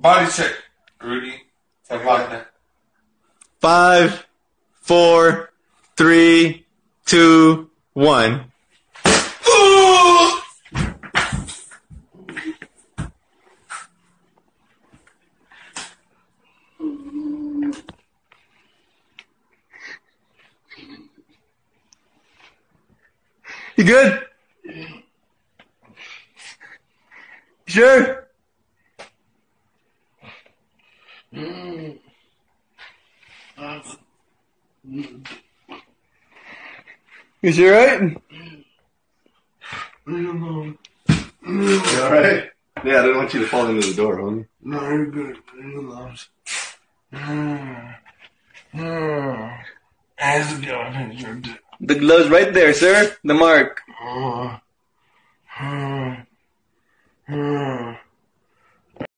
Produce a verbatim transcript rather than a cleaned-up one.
Body check. Rudy. Five, four, three, two, one. You good? Sure? Mm. You sure, right? Mm. You alright? Yeah, I didn't want you to fall into the door, homie. No, you're good. You're gloves. Mm. Mm. How's it going? You're good. The glove's right there, sir. The mark. Mm. Mm. Mm.